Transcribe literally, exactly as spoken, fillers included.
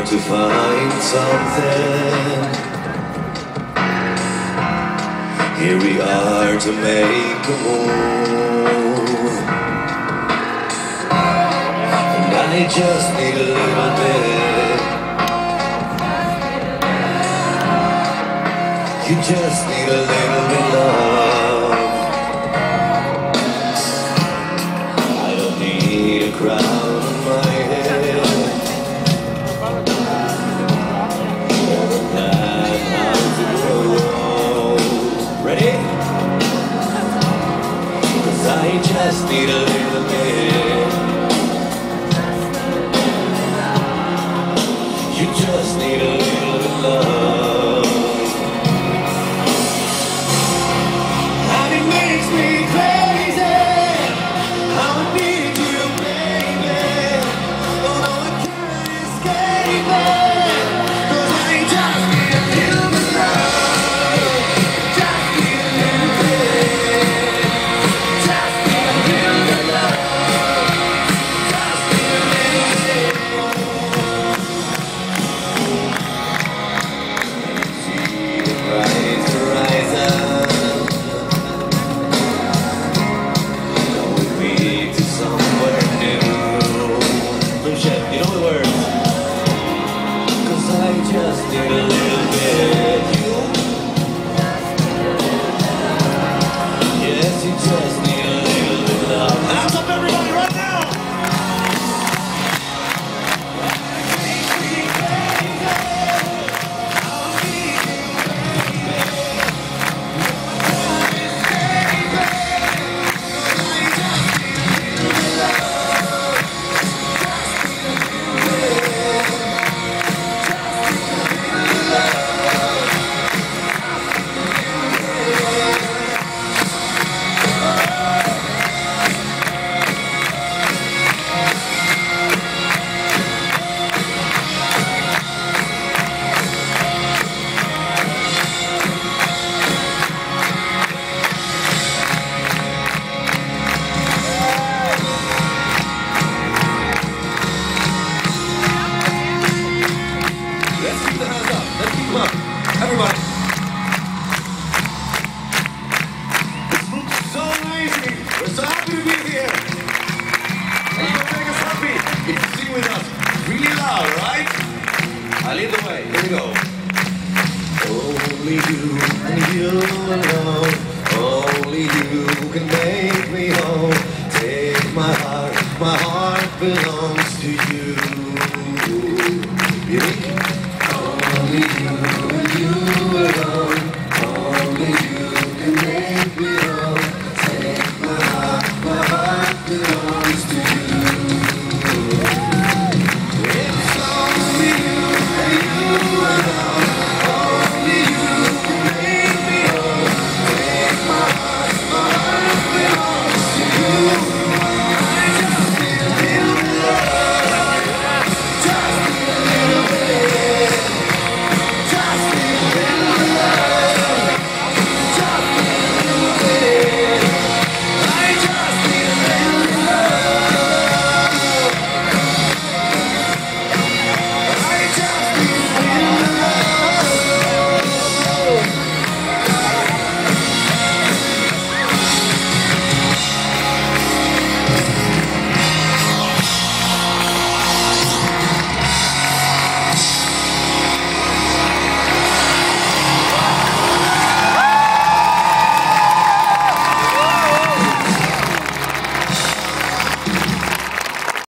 to find something. Here we are to make a move, and I just need a little bit. You just need a little bit love. I don't need a crown on my head or a plan how to grow. Ready? 'Cause I just need a little bit. You just need a little bit love. And it makes me crazy how I need you, baby. Although I can't escape it, 'cause I just need a little bit love. Just need a little bit. Just need a little bit love. Just need a little bit. See the bright horizon. Go with me to somewhere new. Lucia, you know the words. 'Cause I just need a little bit. You? Yes, you just need a little bit of love. Hands up, everybody, right now! Let's keep the hands up. Let's keep them up. Everybody. This looks so amazing. We're so happy to be here. And you're gonna make us happy if you sing with us really loud, right? I lead the way. Here we go. Only you and you alone. Only you can make me whole. Take my heart. My heart belongs to you.